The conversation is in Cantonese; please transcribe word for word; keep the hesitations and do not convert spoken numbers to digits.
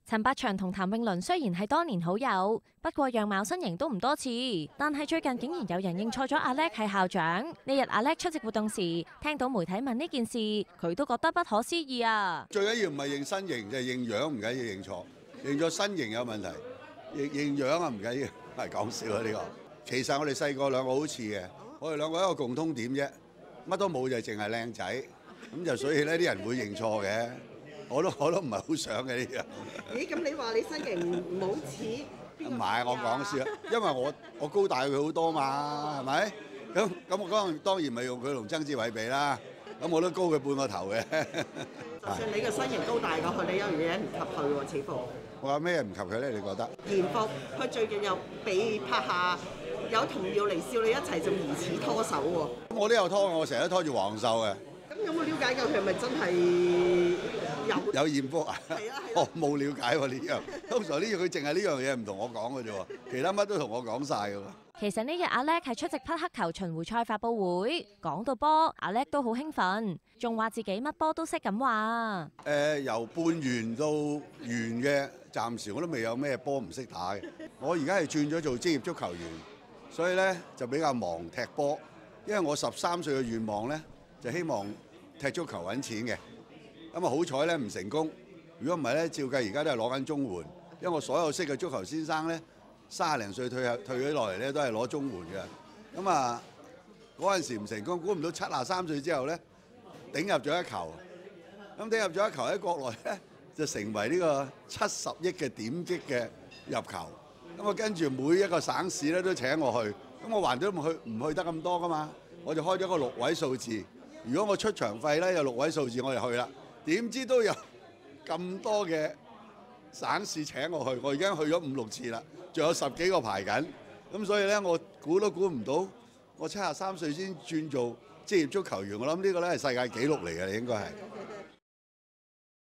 陳百祥同譚詠麟雖然係多年好友，不過樣貌身形都唔多似，但係最近竟然有人認錯咗阿叻係校長。呢日阿叻出席活動時，聽到媒體問呢件事，佢都覺得不可思議啊！ 最緊要唔係認身形，就係認樣，唔緊要認錯。認咗身形有問題，認認樣啊唔緊要，係講笑啊呢個。其實我哋細個兩個好似嘅，我哋兩個一個共通點啫，乜都冇就淨係靚仔，咁就所以呢啲人會認錯嘅。我都我都唔係好想嘅呢樣。 咦？咁你話你身形唔好似？ 唔係我講笑，因為我我高大佢好多嘛，係咪？咁咁我當當然咪用佢同曾志偉比啦。咁我都高佢半個頭嘅。 就算你個身形高大過佢，你有樣嘢唔及佢喎，似乎。 我話咩唔及佢咧？你覺得？ 嚴復佢最近又被拍下有同耀離少女一齊仲疑似拖手喎。 我都有拖，我成日都拖住黃秀嘅。 咁有冇了解過佢係咪真係？有有驗福啊！ 係啊係啊， 我冇了解喎呢樣。通常呢樣佢淨係呢樣嘢唔同我講嘅啫喎，其他乜都同我講晒㗎喎。 其實呢日阿叻係出席匹克球巡迴賽發佈會，講到波，阿叻都好興奮，仲話自己乜波都識咁話。 誒、呃，由半圓到圓嘅，暫時我都未有咩波唔識打嘅。我而家係轉咗做職業足球員，所以咧就比較忙踢波。因為我十三歲嘅願望咧，就希望踢足球揾錢嘅。咁啊好彩咧唔成功，如果唔係咧，照計而家都係攞緊綜援，因為我所有識嘅足球先生咧，三十零歲退下退咗落嚟咧，都係攞綜援嘅。咁啊嗰陣時唔成功，估唔到七十三歲之後咧，頂入咗一球。咁頂入咗一球喺國內咧，就成為呢個七十億嘅點擊嘅入球。咁啊跟住每一個省市咧都請我去，咁我還都唔去唔去得咁多噶嘛，我就開咗個六位數字。如果我出場費咧有六位數字，我就去啦。點知都有咁多嘅省市請我去，我已經去咗五六次啦，仲有十幾個排緊。咁所以咧，我估都估唔到，我七十三歲先轉做職業足球員。我諗呢個咧係世界紀錄嚟嘅，應該係。